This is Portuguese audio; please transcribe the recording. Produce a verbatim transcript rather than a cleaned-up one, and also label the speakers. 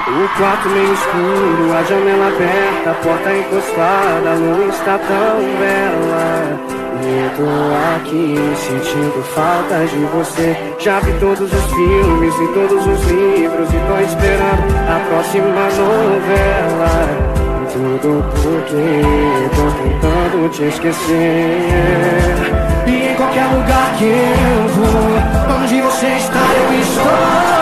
Speaker 1: O quarto meio escuro, a janela aberta, a porta encostada, a lua está tão bela. E eu tô aqui sentindo falta de você. Já vi todos os filmes e todos os livros e tô esperando a próxima novela. Tudo porque tô tentando te esquecer. E em qualquer lugar que eu vou, onde você está eu estou.